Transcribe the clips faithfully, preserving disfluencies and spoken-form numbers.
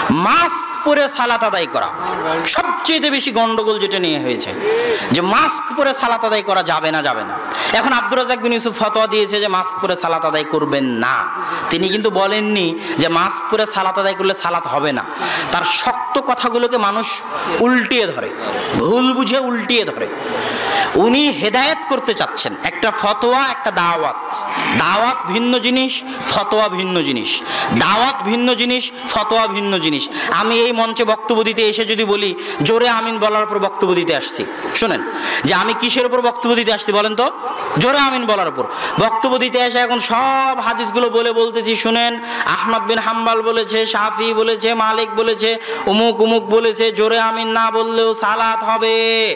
Mask পরে সালাত আদায় করা সবচেয়ে বেশি গন্ডগোল যেটা নিয়ে হয়েছে, যে মাস্ক পরে সালাত আদায় করা যাবে না যাবে না। এখন আব্দুর রাজ্জাক বিন ইউসুফ ফতোয়া দিয়েছে যে মাস্ক পরে সালাত আদায় করবেন না। তিনি কিন্তু বলেননি যে মাস্ক পরে সালাত আদায় করলে সালাত হবে না। তার শক্ত কথাগুলোকে মানুষ উল্টিয়ে ধরে, ভুল বুঝে উল্টিয়ে ধরে। উনি হেদায়েত করতে চাচ্ছেন। একটা ফতোয়া, একটা দাওয়াত। দাওয়াত ভিন্ন জিনিস, ফতোয়া ভিন্ন জিনিস। দাওয়াত ভিন্ন জিনিস, ফতোয়া ভিন্ন জিনিস। আমি এই মঞ্চে বক্তব্য দিতে এসে যদি বলি জোরে আমিন বলার উপর বক্তব্য দিতে আসছি, শুনেন যে আমি কিসের উপর বক্তব্য দিতে আসছি বলেন তো? জোরে আমিন বলার উপর বক্তব্য দিতে এসে এখন সব হাদিসগুলো বলে বলতেছি, শুনেন আহমদ বিন হাম্বাল বলেছে, শাফি বলেছে, মালিক বলেছে, উমুক উমুক বলেছে, জোরে আমিন না বললেও সালাত হবে।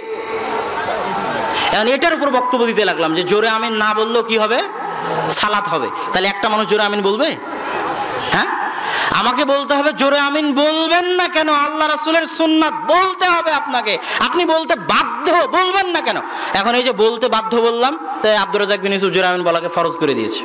এখন এটার উপর বক্তব্য দিতে লাগলাম যে জোরে আমিন না বললেও কি হবে? সালাত হবে। তাহলে একটা মানুষ জোরে আমিন বলবে? হ্যাঁ, আমাকে বলতে হবে জোরে আমিন বলবেন না কেন? আল্লাহ রাসূলের সুন্নাত বলতে হবে আপনাকে, আপনি বলতে বাধ্য, বলবেন না কেন? এখন এই যে বলতে বাধ্য বললাম, তাই আব্দুর রাজ্জাক বিন ইউসুফ জোরে আমিন বলাকে ফরজ করে দিয়েছে।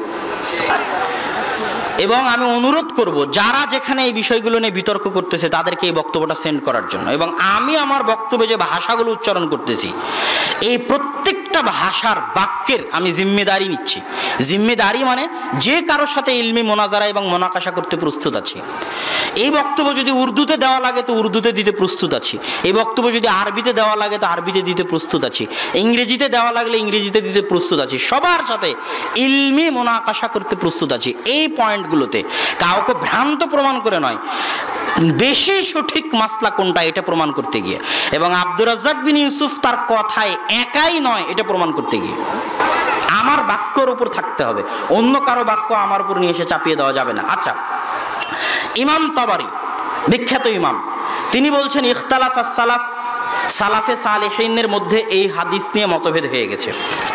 এবং আমি অনুরোধ করব যারা যেখানে এই বিষয়গুলো নিয়ে বিতর্ক করতেছে তাদেরকে এই বক্তব্যটা সেন্ড করার জন্য। এবং আমি আমার বক্তব্যে যে ভাষাগুলো উচ্চারণ করতেছি, এই প্রত্যেকটা ভাষার বাক্যের আমি জিম্মেদারি নিচ্ছি। জিম্মেদারি মানে যে কারোর সাথে ইলমি মোনাজারা এবং মোনাকাশা করতে প্রস্তুত আছি। এই বক্তব্য যদি উর্দুতে দেওয়া লাগে তো উর্দুতে দিতে প্রস্তুত আছি। এই বক্তব্য যদি আরবিতে দেওয়া লাগে তো আরবিতে দিতে প্রস্তুত আছি। ইংরেজিতে দেওয়া লাগলে ইংরেজিতে দিতে প্রস্তুত আছি। সবার সাথে ইলমি মোনাকাশা করতে প্রস্তুত আছি। এই পয়েন্টগুলোতে কাউকে ভ্রান্ত প্রমাণ করে নয়, বেশি সঠিক মাসলা কোনটা এটা প্রমাণ করতে গিয়ে। এবং আব্দুর রাজ্জাক বিন ইউসুফ তার কথায় একাই নয় এটা প্রমাণ করতে গিয়ে। আমার বাক্যর উপর থাকতে হবে, অন্য কারো বাক্য আমার উপর নিয়ে এসে চাপিয়ে দেওয়া যাবে না। আচ্ছা, ইমাম তাবারি বিখ্যাত ইমাম, তিনি বলছেন ইখতালাফ আস-সালাফ, সালাফে সালেহিনের মধ্যে এই হাদিস নিয়ে মতভেদ হয়ে গেছে।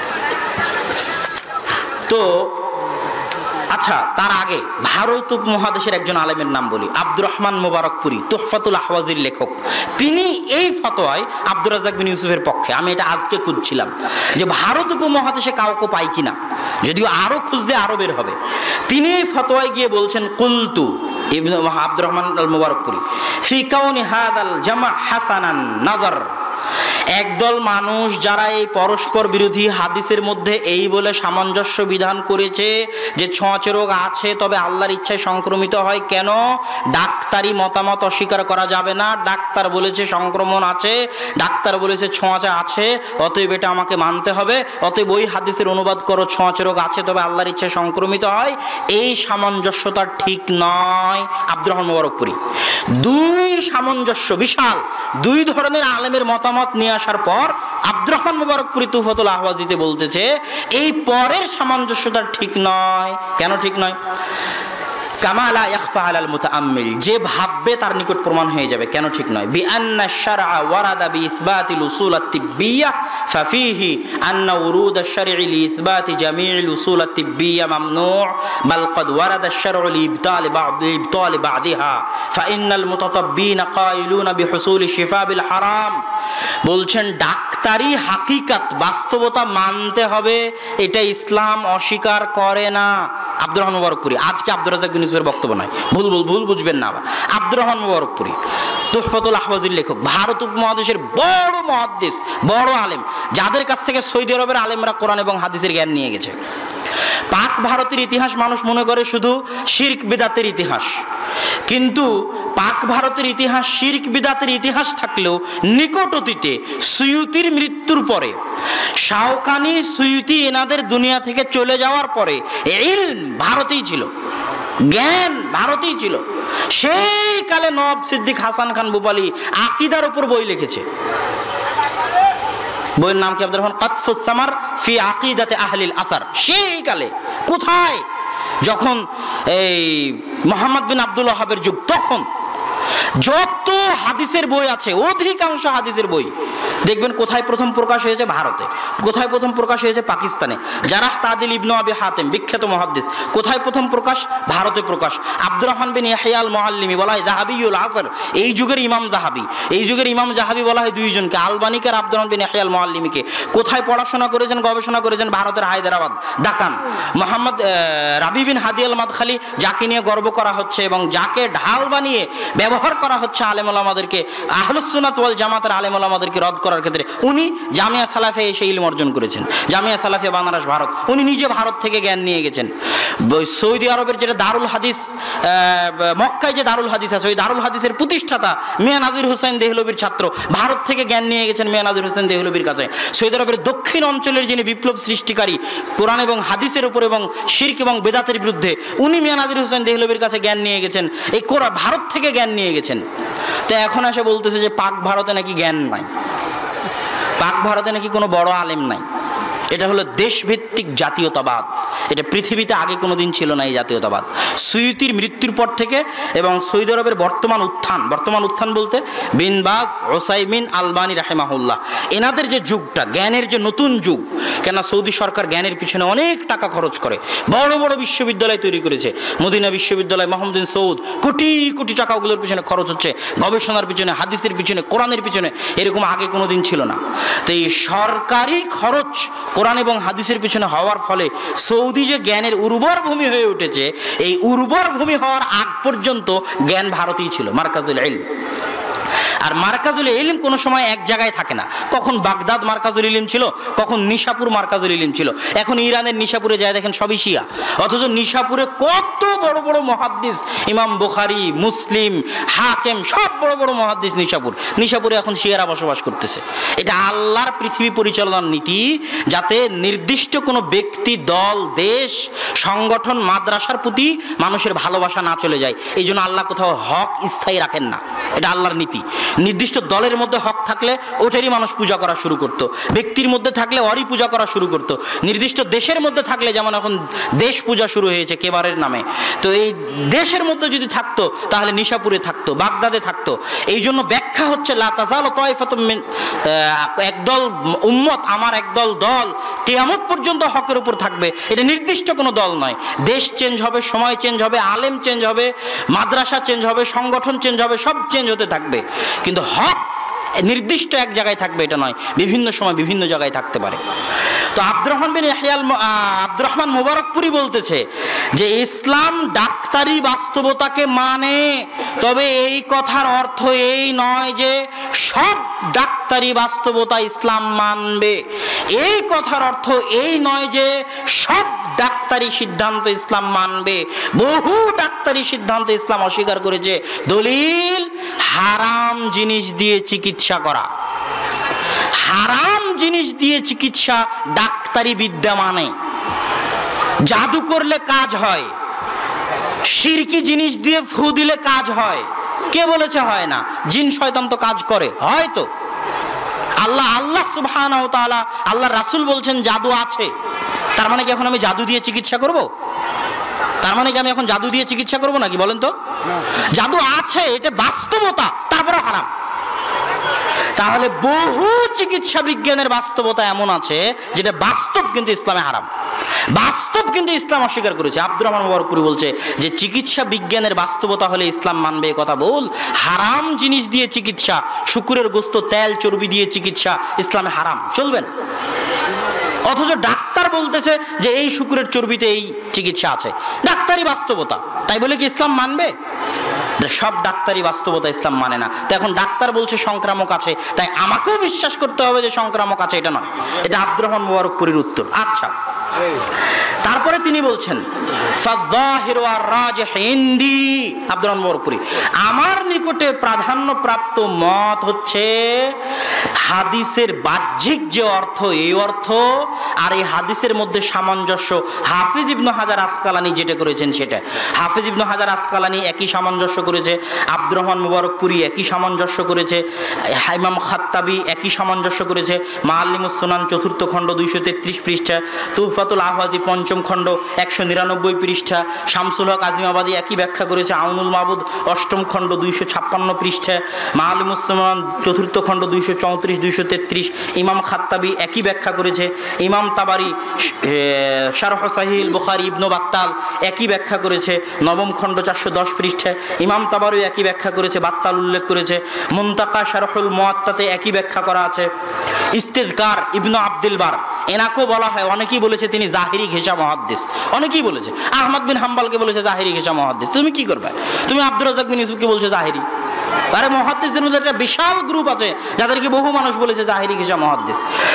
তো আচ্ছা, তার আগে ভারত উপমহাদেশের একজন আলেমের নাম বলি, আব্দুর রহমান মুবারকপুরি, তুহফাতুল আহওয়াজির লেখক। তিনি এই ফতোয়ায় আব্দুর রাজ্জাক বিন ইউসুফের পক্ষে। আমি এটা আজকে খুঁজছিলাম যে ভারত উপমহাদেশে কাউকে পাই কিনা, যদিও আরো খুঁজলে আরো বের হবে। তিনি এই ফতোয়ায় গিয়ে বলছেন কুলতু ইবনে আব্দুর রহমান আল মুবারকপুরি ফি কাউনি হাদাল জামা হাসানান নাযার। একদল মানুষ যারা এই পরস্পর বিরোধী হাদিসের মধ্যে এই বলে সামঞ্জস্য বিধান করেছে যে ছোঁয়াচে রোগ আছে তবে আল্লাহর ইচ্ছায় সংক্রমিত হয়। কেন? ডাক্তারি মতামত অস্বীকার করা যাবে না। ডাক্তার বলেছে সংক্রমণ আছে, ডাক্তার বলেছে ছোঁয়াচে আছে, অতএব এটা আমাকে মানতে হবে। অতএব ওই হাদিসের অনুবাদ করো ছোঁয়াচে রোগ আছে তবে আল্লাহর ইচ্ছায় সংক্রমিত হয়। এই সামঞ্জস্যতা ঠিক নয়। আব্দুর রহমান মুবারকপুরি দুই সামঞ্জস্য বিশাল দুই ধরনের আলেমের মতামত নিয়ে আসার পর আব্দুর রহমান মুবারকপুরি তুহফাতুল আহওয়াজিতে বলতেছে এই পরের সামঞ্জস্যতা ঠিক নয়। কেন ঠিক নয়? কামা লা ইয়াখফা আলাল মুতাআম্মিল, যে ভাববে তার নিকট প্রমাণ হয়ে যাবে। কেন ঠিক নয়? বিআন্না আশ-শারআ ওয়ারাদা বিইসবাতিল উসুল আত-তিব্বিয়্যা ফাফিহি আন্না উরুদ আশ-শারঈ লিইসবাতি জামিইল উসুল আত-তিব্বিয়্যা মামনু' বাল ক্বাদ ওয়ারাদা আশ-শারউ লিইবতালি বা'দি ইবতালি বা'দিহা ফাইন্নাল মুতাতাব্বিনা কাইলুনা বিহুসুলি শিফা বিল হারাম। বলছেন ডাক্তারি হাকিকাত বাস্তবতা মানতে হবে, এটা ইসলাম অস্বীকার করে না। আব্দুর রহমান মুবারকপুরি, আজকে আব্দুর রাজ্জাক বিন ইউসুফের বক্তব্য নয়, ভুল ভুল ভুল বুঝবেন না আবার। আব্দুর রহমান মুবারকপুরি তুহফাতুল আহওয়াজির লেখক, ভারত উপমহাদেশের বড় মুহাদ্দিস, বড় আলেম, যাদের কাছ থেকে সৌদি আরবের আলেমরা কোরআন এবং হাদিসের জ্ঞান নিয়ে গেছে। পাক ভারতের ইতিহাস মানুষ মনে করে শুধু শিরক বিদাতের ইতিহাস, কিন্তু পাক ভারতের ইতিহাস শিরক বিদাতের ইতিহাস থাকলেও নিকট অতীতে সুয়ুতির মৃত্যুর পরে, শাওকানি সুয়ুতি এনাদের দুনিয়া থেকে চলে যাওয়ার পরে ইলম ভারতেই ছিল, জ্ঞান ভারতেই ছিল। সেই কালে নওয়াব সিদ্দিক হাসান খান ভূপালী আকীদার উপর বই লিখেছে। বইয়ের নাম কি? আব্দুর রহমান কাতফুস সামার ফি আকিদাতে আহলিল আসার। সেই কালে কোথায়? যখন এই মুহাম্মদ বিন আব্দুল ওয়াহাবের যুগ, তখন যত হাদিসের বই আছে অধিকাংশ হাদিসের বই দেখবেন কোথায় প্রথম প্রকাশ হয়েছে? ভারতে। কোথায় প্রথম প্রকাশ হয়েছে? পাকিস্তানে। জারাহ তাদিল ইবনে আবি হাতেম বিখ্যাত মুহাদ্দিস, কোথায় প্রথম প্রকাশ? ভারতে প্রকাশ। আব্দুর রহমান বিন ইয়াহইয়া আল মুআল্লিমি বলা হয় যাহাবিউল আসর, এই যুগের ইমাম যাহাবি। এই যুগের ইমাম যাহাবি বলা হয় দুইজনকে, আলবানিকে আর আব্দুর রহমান বিন ইয়াহইয়া আল মুআল্লিমিকে। কোথায় পড়াশোনা করেছেন, গবেষণা করেছেন? ভারতের হায়দ্রাবাদ, দাকান। মোহাম্মদ রাবি বিন হাদি আল মাদখালি, যাকে নিয়ে গর্ব করা হচ্ছে এবং যাকে ঢাল বানিয়ে ব্যবহার ব্যবহার করা হচ্ছে আলেম ওলামাদেরকে, আহলুস সুন্নাত ওয়াল জামাতের আলেম ওলামাদেরকে রদ করার ক্ষেত্রে। উনি জামিয়া সালাফে এসে ইলম অর্জন করেছেন, জামিয়া সালাফিয়া বানারস ভারত, উনি নিজে ভারত থেকে জ্ঞান নিয়ে গেছেন। সৌদি আরবের যেটা দারুল হাদিস, মক্কায় যে দারুল হাদিস আছে, ওই দারুল হাদিসের প্রতিষ্ঠাতা মিয়া নাজির হোসেন দেহলভির ছাত্র, ভারত থেকে জ্ঞান নিয়ে গেছেন মিয়া নাজির হোসেন দেহলভির কাছে। সৌদি আরবের দক্ষিণ অঞ্চলের যিনি বিপ্লব সৃষ্টিকারী কোরআন এবং হাদিসের উপর এবং শিরক এবং বেদাতের বিরুদ্ধে, উনি মিয়া নাজির হোসেন দেহলভির কাছে জ্ঞান নিয়ে গেছেন, এই কোরআন ভারত থেকে জ্ঞান নিয়ে গেছেন। তো এখন এসে বলতেছে যে পাক ভারতে নাকি জ্ঞান নাই, পাক ভারতে নাকি কোনো বড় আলেম নাই। এটা হলো দেশভিত্তিক জাতীয়তাবাদ, এটা পৃথিবীতে আগে কোনোদিন ছিল না এই জাতীয়তাবাদ। সুয়ুতির মৃত্যুর পর থেকে এবং সৌদি আরবের বর্তমান উত্থান, বর্তমান উত্থান বলতে বিন বাজ, ওসাইমিন, আলবানী রাহেমাহুল্লাহ, এনাদের যে যুগটা, জ্ঞানের যে নতুন যুগ, কেন সৌদি সরকার জ্ঞানের পিছনে অনেক টাকা খরচ করে, বড় বড় বিশ্ববিদ্যালয় তৈরি করেছে, মদিনা বিশ্ববিদ্যালয়, মোহাম্মদ বিন সৌদ, কোটি কোটি টাকা ওগুলোর পিছনে খরচ হচ্ছে, গবেষণার পিছনে, হাদিসের পিছনে, কোরআনের পিছনে, এরকম আগে কোনোদিন ছিল না। তো এই সরকারি খরচ কোরআন এবং হাদিসের পিছনে হওয়ার ফলে সৌদি যে জ্ঞানের উর্বর ভূমি হয়ে উঠেছে, এই উর্বর ভূমি হওয়ার আগ পর্যন্ত জ্ঞান ভারতেই ছিল, মারকাজুল ইলম। আর মারকাজুল ইলম কোনো সময় এক জায়গায় থাকে না, কখন বাগদাদ মারকাজুল ইলম ছিল, কখন নিশাপুর মারকাজুল ইলম ছিল। এখন ইরানের নিশাপুরে যায় দেখেন সবই শিয়া, অথচ নিশাপুরে কত বড় বড় মুহাদ্দিস, ইমাম বুখারী, মুসলিম, হাকিম, সব বড় বড় মুহাদ্দিস নিশাপুর। নিশাপুরে এখন শিয়ারা বসবাস করতেছে। এটা আল্লাহর পৃথিবী পরিচালনার নীতি, যাতে নির্দিষ্ট কোনো ব্যক্তি, দল, দেশ, সংগঠন, মাদ্রাসার প্রতি মানুষের ভালোবাসা না চলে যায়। এই জন্য আল্লাহ কোথাও হক স্থায়ী রাখেন না, এটা আল্লাহর নীতি। নির্দিষ্ট দলের মধ্যে হক থাকলে ওটারই মানুষ পূজা করা শুরু করতো, ব্যক্তির মধ্যে থাকলে অরই পূজা করা শুরু করতো, নির্দিষ্ট দেশের মধ্যে থাকলে, যেমন এখন দেশ পূজা শুরু হয়েছে কেবারের নামে, তো এই দেশের মধ্যে যদি থাকতো তাহলে নিশাপুরে থাকতো, বাগদাদে থাকতো। এই জন্য ব্যাখ্যা হচ্ছে লা তাজালু তায়ফাতুম মিন, একদল উম্মত, আমার একদল দল কিয়ামত পর্যন্ত হকের উপর থাকবে। এটা নির্দিষ্ট কোনো দল নয়, দেশ চেঞ্জ হবে, সময় চেঞ্জ হবে, আলেম চেঞ্জ হবে, মাদ্রাসা চেঞ্জ হবে, সংগঠন চেঞ্জ হবে, সব চেঞ্জ হতে থাকবে, কিন্তু হক নির্দিষ্ট এক জায়গায় থাকবে এটা নয়, বিভিন্ন সময় বিভিন্ন জায়গায় থাকতে পারে। তো আব্দুর রহমান বিন ইয়াহইয়াল আব্দুর রহমান মুবারকপুরি বলতেছে যে ইসলাম ডাক্তারি বাস্তবতাকে মানে, তবে এই কথার অর্থ এই নয় যে সব ডাক্তারি বাস্তবতা ইসলাম মানবে। এই কথার অর্থ এই নয় যে সব ডাক্তারি সিদ্ধান্ত ইসলাম মানবে। বহু ডাক্তারি সিদ্ধান্ত ইসলাম অস্বীকার করেছে। দলিল, হারাম জিনিস দিয়ে চিকিৎসা করা, হারাম জিনিস দিয়ে চিকিৎসা ডাক্তারি বিদ্যা মানে। জাদু করলে কাজ হয়, শিরকি জিনিস দিয়ে ফু দিলে কাজ হয়, কে বলেছে হয় না? জিন শয়তান তো কাজ করে, হয়তো আল্লাহ আল্লাহ সুবহানাহু ওয়া তাআলা, আল্লাহ রাসূল বলছেন জাদু আছে, তার মানে কি এখন আমি জাদু দিয়ে চিকিৎসা করব? তার মানে কি আমি এখন জাদু দিয়ে চিকিৎসা করব নাকি বলেন তো? জাদু আছে, এটা বাস্তবতা, তারপরে হারাম। তাহলে বহু চিকিৎসা বিজ্ঞানের বাস্তবতা এমন আছে যেটা বাস্তব কিন্তু ইসলামে হারাম, বাস্তব কিন্তু ইসলাম অস্বীকার করেছে। আব্দুর রহমান মুবারকপুরি বলছে যে চিকিৎসা বিজ্ঞানের বাস্তবতা হলে ইসলাম মানবে, এ কথা ভুল। হারাম জিনিস দিয়ে চিকিৎসা, শুকুরের গোস্ত, তেল, চর্বি দিয়ে চিকিৎসা ইসলামে হারাম, চলবে না। অথচ ডাক্তার বলতেছে যে এই শুকুরের চর্বিতে এই চিকিৎসা আছে, ডাক্তারি বাস্তবতা, তাই বলে কি ইসলাম মানবে? সব ডাক্তারি বাস্তবতা ইসলাম মানে না। তো এখন ডাক্তার বলছে সংক্রামক আছে, তাই আমাকেও বিশ্বাস করতে হবে যে সংক্রামক আছে, এটা নয়। এটা আব্দুর রহমান মুবারকপুরির উত্তর। আচ্ছা, তারপরে তিনি বলছেন ফাযাহিরু আর-রাজিহ ইনদি, আব্দুর রহমান মুবারকপুরি, আমার নিকটে প্রাধান্যপ্রাপ্ত মত হচ্ছে হাদিসের বাহ্যিক যে অর্থ, এই অর্থ আর এই হাদিসের মধ্যে সামঞ্জস্য। হাফিজ ইবনে হাজার আসকালানি যেটা করেছেন সেটা, হাফিজ ইবনে হাজার আসকালানি একই সামঞ্জস্য করেছে, আব্দুর রহমান মুবারকপুরি একই সামঞ্জস্য করেছে, ইমাম খাত্তাবি একই সামঞ্জস্য করেছে। মাআলিমুস সুনান চতুর্থ খণ্ড দুইশো তেত্রিশ পৃষ্ঠা, তুহফাতুল আহওয়াজি পঞ্চম খণ্ড একশো নিরানব্বই পৃষ্ঠা, শামসুল হক আজিমাবাদী একই ব্যাখ্যা করেছে। আউনুল মাবুদ অষ্টম খণ্ড দুইশো ছাপ্পান্ন পৃষ্ঠা, মাআলিমুস সুনান চতুর্থ খণ্ড দুইশো চৌত্রিশ দুইশো তেত্রিশ, ইমাম খাত্তাবি একই ব্যাখ্যা করেছে। ইমাম তাবারি শারহ সাহিহ বুখারী ইবনে বাত্তাল একই ব্যাখ্যা করেছে, নবম খণ্ড চারশো দশ পৃষ্ঠা। ইমাম তাবারি একই ব্যাখ্যা করেছে, বাত্তাল উল্লেখ করেছে। মুনতাকা শারহুল মুওয়াত্তাতে একই ব্যাখ্যা করা আছে। ইস্তিযকার ইবনে আব্দুল বার, এনাকেও বলা হয়, অনেকেই বলেছে তিনি জাহিরি ঘেঁষা মুহাদ্দিস, অনেকেই বলেছে। আহমদ বিন হাম্বলকে বলেছে জাহিরি ঘেঁষা মুহাদ্দিস। তুমি কি করবে? তুমি আব্দুর রাজ্জাক বিন ইউসুফকে বলছো জাহিরি, আরে মুহাদ্দিসদের মধ্যে একটা বিশাল গ্রুপ আছে যাদেরকে বহু মানুষ বলেছে জাহেরি ঘেষা মুহাদ্দিস।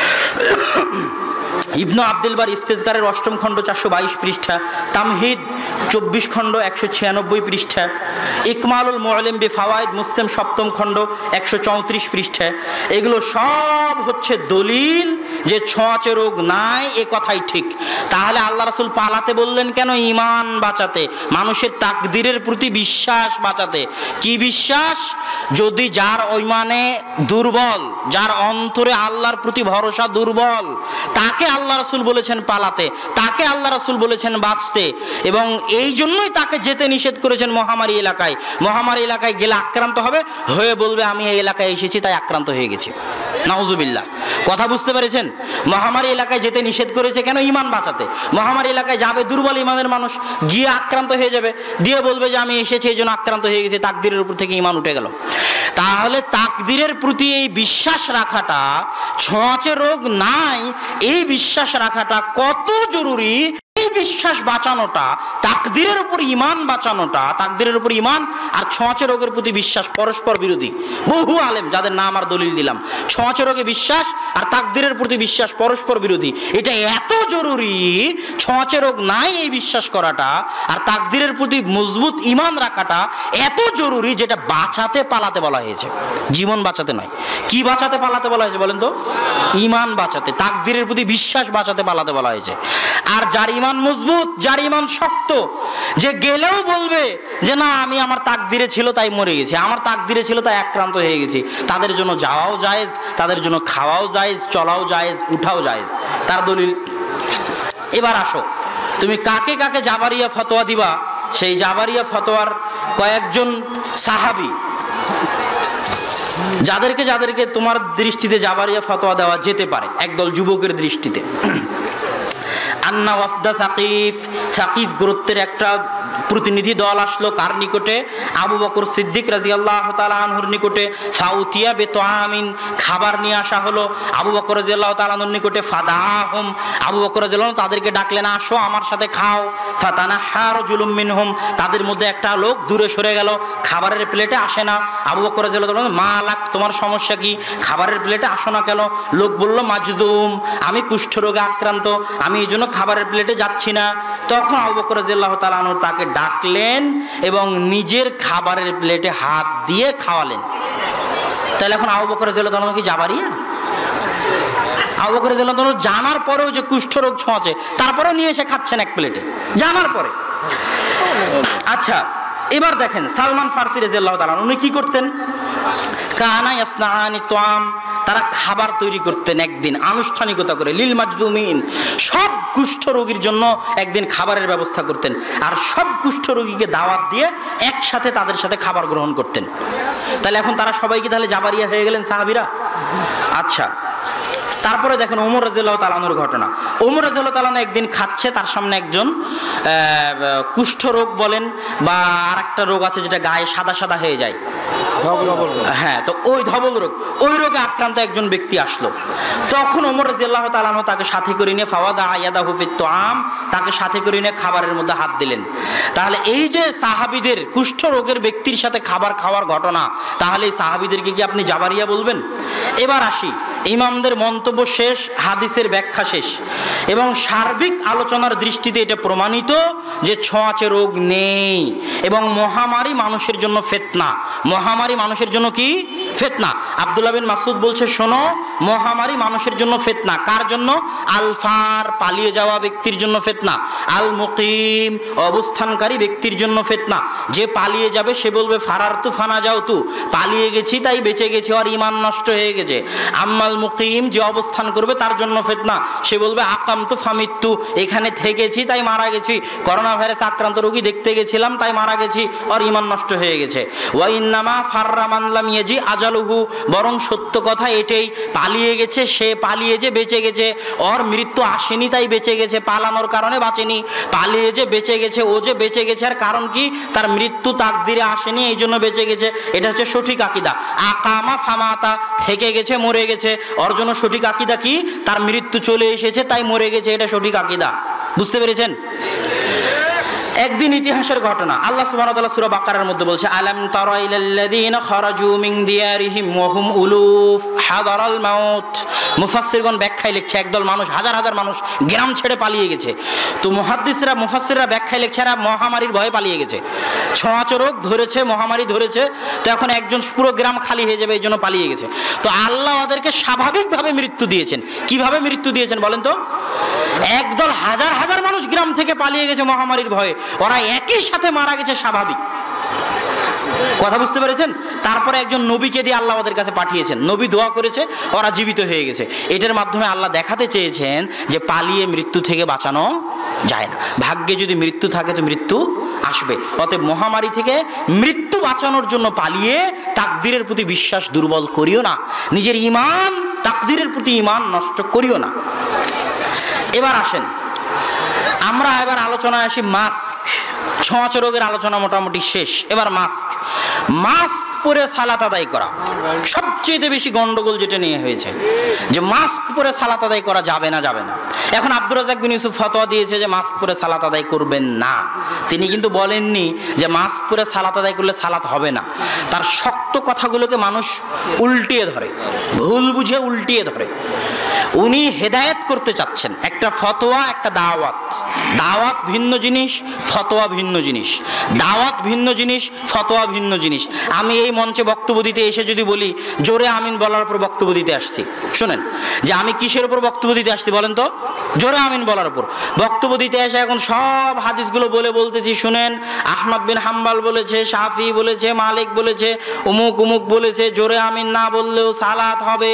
ইবনু আব্দুল বার ইস্তেজকারের অষ্টম খণ্ড চারশো বাইশ পৃষ্ঠা, তামহিদ চব্বিশ খণ্ড একশো ছিয়ানব্বই পৃষ্ঠা, ইকমালুল মুআল্লিম বি ফাওয়াইদ মুসলিম সপ্তম খণ্ড একশো চৌত্রিশ পৃষ্ঠা। এগুলো সব হচ্ছে দলিল যে ছোঁয়াচে রোগ নাই, এ কথাই ঠিক। তাহলে আল্লাহ রাসূল পালাতে বললেন কেন? ঈমান বাঁচাতে, মানুষের তাকদীরের প্রতি বিশ্বাস বাঁচাতে। কি বিশ্বাস? যদি যার ঈমানে দুর্বল, যার অন্তরে আল্লাহর প্রতি ভরসা দুর্বল, তাকে আল্লাহ রাসূল বলেছেন পালাতে, তাকে আল্লাহ রাসূল বলেছেন বাঁচতে, এবং এই জন্যই তাকে যেতে নিষেধ করেছেন মহামারী এলাকায়। মহামারী এলাকায় গেলে আক্রান্ত হবে, হয়ে বলবে আমি এই এলাকায় এসেছি তাই আক্রান্ত হয়ে গেছি। নাউজুবিল্লাহ। কথা বুঝতে পেরেছেন? মহামারী এলাকায় যেতে নিষেধ করেছে কেন? ঈমান বাঁচাতে। মহামারী এলাকায় যাবে দুর্বল ঈমানের মানুষ, গিয়ে আক্রান্ত হয়ে যাবে, দিয়ে বলবে যে আমি এসেছি এই জন্য আক্রান্ত হয়ে গেছি, তাকদীরের উপর থেকে ঈমান উঠে গেল। তাহলে তাকদীরের প্রতি এই বিশ্বাস রাখাটা, ছোঁয়াচে রোগ নাই এই বিশ্বাস রাখাটা কত জরুরি। এই বিশ্বাস বাঁচানোটা, তাকদীরের উপর ঈমান বাঁচানোটা, তাকদীরের উপর ঈমান আর ছোঁয়াচে রোগের প্রতি বিশ্বাস পরস্পর বিরোধী। বহু আলেম যাদের নাম আর দলিল দিলাম, ছোঁয়াচে রোগে বিশ্বাস আর তাকদীরের প্রতি বিশ্বাস পরস্পর বিরোধী। এটা এত জরুরি, ছোঁয়াচে রোগ নাই এই বিশ্বাস করাটা আর তাকদীরের প্রতি মজবুত ঈমান রাখাটা এত জরুরি, যেটা বাঁচাতে পালাতে বলা হয়েছে, জীবন বাঁচাতে নয়। কি বাঁচাতে পালাতে বলা হয়েছে বলেন তো? ঈমান বাঁচাতে, তাকদীরের প্রতি বিশ্বাস বাঁচাতে পালাতে বলা হয়েছে। আর যার ঈমান মজবুত, যার ঈমান শক্ত, যে গেলেও বলবে যে না আমি আমার তাকদীরে ছিল তাই মরে গেছি, আমার তাকদীরে ছিল তাই আক্রান্ত হয়ে গেছি, তাদের জন্য যাওয়াও জায়েজ, তাদের জন্য খাওয়াও জায়েজ, চলাও জায়েজ, উঠাও জায়েজ। তার দলিল। এবার আসো, তুমি কাকে কাকে জাবারিয়া ফতোয়া দিবা? সেই জাবারিয়া ফতোয়ার কয়েকজন সাহাবী, যাদেরকে যাদেরকে তোমার দৃষ্টিতে জাবারিয়া ফতোয়া দেওয়া যেতে পারে, একদল যুবকের দৃষ্টিতে। আন্না ওয়াফদা সাকিফ, সাকিফ গোত্রের একটা প্রতিনিধি দল আসলো কার নিকটে? আবু বকর সিদ্দিক রাদিয়াল্লাহু তাআলা আনহুর নিকটে। ফাউতিয়া বিতামিন, খাবার নিয়ে আসা হলো আবু বকর রাদিয়াল্লাহু তাআলা আনহুর নিকটে। ফাদাহুম, আবু বকর রাদিয়াল্লাহু তাআলা তাদেরকে ডাকলেন, আসো আমার সাথে খাও। ফাতানাহা রাজুলুম মিনহুম, তাদের মধ্যে একটা লোক দূরে সরে গেল, খাবারের প্লেটে আসে না। আবু বকর রাদিয়াল্লাহু তাআলা বললেন, মালাক, তোমার সমস্যা কি? খাবারের প্লেটে আসো না কেন? লোক বলল, মাজদুম, আমি কুষ্ঠরোগে আক্রান্ত, আমি এই জন্য খাবারের প্লেটে যাচ্ছি না। তখন আবু বকর রাদিয়াল্লাহু তাআলা আনহু তাকে ডাকলেন এবং নিজের খাবারের প্লেটে হাত দিয়ে খাওয়ালেন। তাহলে এখন আবু বকর রাদিয়াল্লাহু তাআলা কি জাবারিয়া? আবু বকর রাদিয়াল্লাহু তাআলা জানার পরেও যে কুষ্ঠরোগ ছোঁয়াছে, তারপরেও নিয়ে এসে খাচ্ছেন এক প্লেটে, জানার পরে। আচ্ছা, এবার দেখেন সালমান ফারসি রাদিয়াল্লাহু তাআলা উনি কি করতেন? কানা ইয়াসনাআনি তাআম, তারা খাবার তৈরি করতেন একদিন আনুষ্ঠানিকতা করে, লিল মাজদুমিন, সব কুষ্ঠ রোগীর জন্য একদিন খাবারের ব্যবস্থা করতেন, আর সব কুষ্ঠ রোগীকে দাওয়াত দিয়ে একসাথে তাদের সাথে খাবার গ্রহণ করতেন। তাহলে এখন তারা সবাই কি তাহলে জাবারিয়া হয়ে গেলেন সাহাবীরা? আচ্ছা, তারপরে দেখেন ওমর রাদিয়াল্লাহু তাআলা আনহুর ঘটনা। ওমর রাদিয়াল্লাহু তাআলা একদিন খাচ্ছে, তার সামনে একজন কুষ্ঠ রোগ বলেন বা আর একটা রোগ আছে যেটা গায়ে সাদা সাদা হয়ে যায়, হ্যাঁ, তো ওই ধবল রোগ, ওই রোগে আক্রান্ত একজন ব্যক্তি আসলো। তখন ওমর রাদিয়াল্লাহু তাআলা আনহু তাকে সাথে করে নিয়ে ফাওয়াদা ইয়াদাহু ফিত তুআম, তাকে সাথে করে নিয়ে খাবারের মধ্যে হাত দিলেন। তাহলে এই যে সাহাবীদের কুষ্ঠ রোগের ব্যক্তির সাথে খাবার খাওয়ার ঘটনা, তাহলে এই সাহাবীদেরকে কি আপনি জাবারিয়া বলবেন? এবার আসি, ইমামদের মন্তব্য শেষ, হাদিসের ব্যাখ্যা শেষ, এবং সার্বিক আলোচনার দৃষ্টিতে এটা প্রমাণিত যে ছোঁয়াচে রোগ নেই, এবং মহামারী মানুষের জন্য ফিতনা। মহামারী মানুষের জন্য কি? ফিতনা। আব্দুল্লাহ বিন মাসউদ বলছে, শোনো, মহামারী মানুষের জন্য ফিতনা। কার জন্য? আলফার, পালিয়ে যাওয়া ব্যক্তির জন্য ফিতনা। আল মুকিম, অবস্থানকারী ব্যক্তির জন্য ফিতনা। যে পালিয়ে যাবে সে বলবে ফারার তু ফানা যাও তু, পালিয়ে গেছি তাই বেঁচে গেছি, আর ঈমান নষ্ট হয়ে গেছে। আম্মাল মুকিম, যে অবস্থান করবে তার জন্য ফিতনা, সে বলবে আকাম তু ফামিত্তু, এখানে থেকেছি তাই মারা গেছি, করোনা ভাইরাস আক্রান্ত রোগী দেখতে গেছিলাম তাই মারা গেছি, আর ঈমান নষ্ট হয়ে গেছে। ওয়া ইন্নামা ফাররা মান লাম ইয়াজি আজালুহু, বরং সত্য কথা এটাই, পালিয়ে গেছে সে, পালিয়ে যে বেঁচে গেছে, ওর মৃত্যু আসেনি তাই বেঁচে গেছে, পালানোর কারণে বাঁচেনি। পালিয়ে যে বেঁচে গেছে, ও যে বেঁচে গেছে, আর কারণ কি? তার মৃত্যু তাকদিরে আসেনি, এই জন্য বেঁচে গেছে। এটা হচ্ছে সঠিক আকীদা। আকামা ফামাতা, থেকে গেছে মরে গেছে, ওর জন্য সঠিক আকীদা কি? তার মৃত্যু চলে এসেছে তাই মরে গেছে, এটা সঠিক আকীদা। বুঝতে পেরেছেন? একদিন ইতিহাসের ঘটনা, আল্লাহ সুবহানাহু ওয়া তাআলা সূরা বাকারার মধ্যে বলছে, আলাম তারা ইলাল্লাযীনা খারাজু মিন দিয়ারিহিম ওয়া হুম উলুফ হাদারাল মাউত। মুফাসসিরগণ ব্যাখ্যায় লিখছে একদল মানুষ, হাজার হাজার মানুষ গ্রাম ছেড়ে পালিয়ে গেছে। তো মুহাদ্দিসরা মুফাসসিররা ব্যাখ্যায় লিখছে এরা মহামারীর ভয়ে পালিয়ে গেছে, ছোঁয়াচে রোগ ধরেছে, মহামারী ধরেছে, তো এখন একজন পুরো গ্রাম খালি হয়ে যাবে, এই জন্য পালিয়ে গেছে। তো আল্লাহ ওদেরকে স্বাভাবিকভাবে মৃত্যু দিয়েছেন। কিভাবে মৃত্যু দিয়েছেন বলেন তো? একদল হাজার হাজার মানুষ গ্রাম থেকে পালিয়ে গেছে মহামারীর ভয়ে, ওরা একই সাথে মারা গেছে স্বাভাবিক। কথা বুঝতে পেরেছেন? তারপরে একজন নবীকে দিয়ে আল্লাহ ওদের কাছে পাঠিয়েছেন, নবী দোয়া করেছে, ওরা জীবিত হয়ে গেছে। এটার মাধ্যমে আল্লাহ দেখাতে চেয়েছেন যে পালিয়ে মৃত্যু থেকে বাঁচানো যায় না, ভাগ্যে যদি মৃত্যু থাকে তো মৃত্যু আসবে। অতএব মহামারী থেকে মৃত্যু বাঁচানোর জন্য পালিয়ে তাকদীরের প্রতি বিশ্বাস দুর্বল করিও না, নিজের ঈমান তাকদীরের প্রতি ঈমান নষ্ট করিও না। এবার আসেন আমরা এবার আলোচনায় আসি মাস্ক। ছোঁয়াচে রোগের আলোচনা মোটামুটি শেষ, এবার মাস্ক। মাস্ক পরে সালাত আদায় করা সবচেয়ে বেশি গন্ডগোল যেটা নিয়ে হয়েছে, যে মাস্ক পরে সালাত আদায় করা যাবে না যাবে না। এখন আব্দুর রাজ্জাক বিন ইউসুফ ফতোয়া দিয়েছে যে মাস্ক পরে সালাত আদায় করবেন না। তিনি কিন্তু বলেননি যে মাস্ক পরে সালাত আদায় করলে সালাত হবে না। তার শক্ত কথাগুলোকে মানুষ উল্টিয়ে ধরে, ভুল বুঝে উল্টিয়ে ধরে। উনি হেদায়েত করতে চাচ্ছেন, একটা ফতোয়া একটা দাওয়াত। দাওয়াত ভিন্ন জিনিস, ফতোয়া ভিন্ন জিনিস। দাওয়াত ভিন্ন জিনিস, ফতোয়া ভিন্ন জিনিস। আমি এই মঞ্চে বক্তব্য দিতে এসে যদি বলি জোরে আমিন বলার উপর বক্তব্য দিতে আসছি, শুনেন যে আমি কিসের উপর বক্তব্য দিতে আসছি বলেন তো? জোরে আমিন বলার উপর বক্তব্য দিতে এসে এখন সব হাদিসগুলো বলে বলতেছি, শুনেন আহমদ বিন হাম্বাল বলেছে, শাফি বলেছে, মালিক বলেছে, উমুক উমুক বলেছে, জোরে আমিন না বললেও সালাত হবে।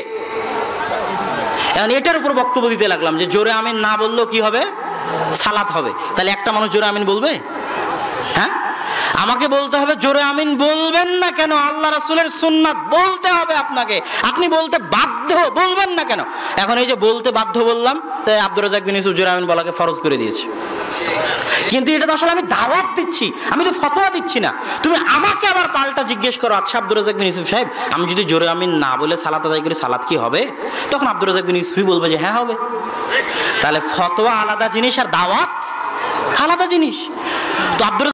এখন এটার উপর বক্তব্য দিতে লাগলাম যে জোরে আমিন না বললেও কি হবে? সালাত হবে। তাহলে একটা মানুষ জোরে আমিন বলবে? হ্যাঁ, আমাকে বলতে হবে জোরে আমিন বলবেন না কেন? আল্লাহ রাসূলের সুন্নাত বলতে হবে আপনাকে, আপনি বলতে বাধ্য, বলবেন না কেন? এখন এই যে বলতে বাধ্য বললাম, তাই আব্দুর রাজ্জাক বিন ইউসুফ জোরে আমিন বলাকে ফরজ করে দিয়েছে। কিন্তু এটা তো আসলে আমি দাওয়াত দিচ্ছি, আমি তো ফতোয়া দিচ্ছি না। তুমি আমাকে আবার পাল্টা জিজ্ঞেস করো, আচ্ছা আব্দুর রাজ্জাক বিন ইউসুফ সাহেব, আমি যদি জোরে আমিন না বলে সালাত আদায় করি সালাত কি হবে? তখন আব্দুর রাজ্জাক বিন ইউসুফই বলবে যে হ্যাঁ হবে। তাহলে ফতোয়া আলাদা জিনিস আর দাওয়াত আলাদা জিনিস। তো আব্দুর